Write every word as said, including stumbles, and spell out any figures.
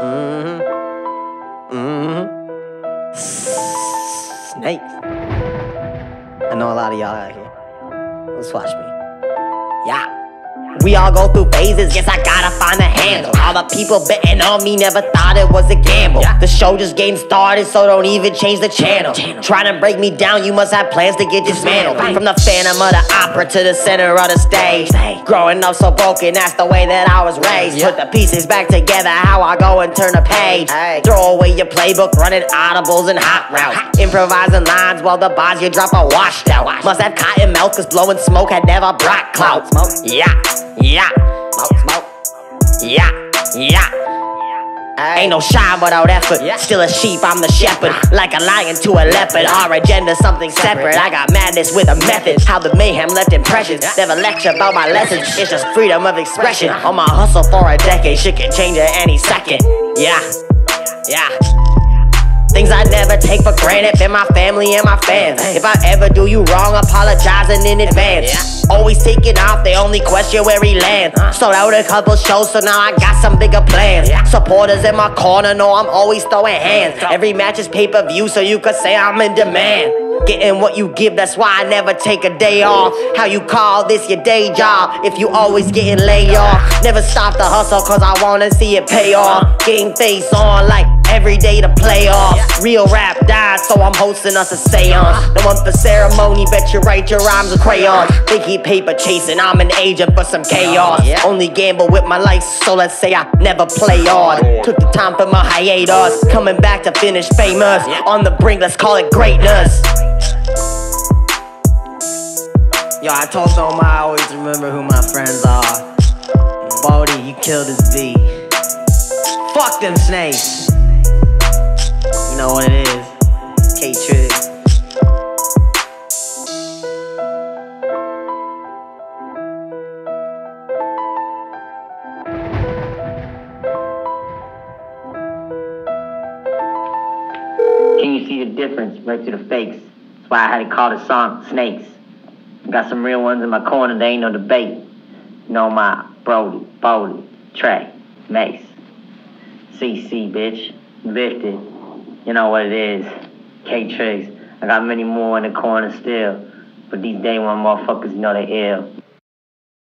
Mm-hmm. Mm-hmm. Snakes. I know a lot of y'all out here. Let's watch me. Yeah. We all go through phases, guess I gotta find the handle. All the people betting on me never thought it was a gamble. The show just getting started, so don't even change the channel. Trying to break me down, you must have plans to get dismantled. From the Phantom of the Opera to the center of the stage. Growing up so broken, that's the way that I was raised. Put the pieces back together, how I go and turn a page. Throw away your playbook, running audibles and hot routes. Improvising lines while the bars you drop are washed out. Must have cotton mouth, cause blowing smoke had never brought clout. Yeah. Yeah, smoke, smoke. Yeah, yeah. Ain't no shine without effort. Still a sheep, I'm the shepherd. Like a lion to a leopard. Our agenda's something separate. I got madness with a method. How the mayhem left impressions. Never lecture about my lessons. It's just freedom of expression. On my hustle for a decade. Shit can change at any second. Yeah, yeah. Things I never take for granted, been my family and my fans. If I ever do you wrong, apologizing in advance. Always taking off, they only question where he lands. Sold out a couple shows, so now I got some bigger plans. Supporters in my corner know I'm always throwing hands. Every match is pay-per-view, so you could say I'm in demand. Getting what you give, that's why I never take a day off. How you call this your day job if you always getting laid off? Never stop the hustle, cause I wanna see it pay off. Getting face on like every day to play off. Real rap died, so I'm hosting us a seance. No one for ceremony, bet you write your rhymes with crayons. They keep paper chasing, I'm an agent for some chaos. Only gamble with my life, so let's say I never play hard. Took the time for my hiatus, coming back to finish famous. On the brink, let's call it greatness. Yo, I told Omar I always remember who my friends are. Bodie, you killed his beat. Fuck them snakes. You know what it is, K-Triggs. Can you see the difference right to the fakes? That's why I had to call the song Snakes. Got some real ones in my corner, there ain't no debate. You know my Brody, Bodie, Trey, Mace, C C, bitch, Lifted. You know what it is, K-Triggs. I got many more in the corner still, but these day one motherfuckers know they ill.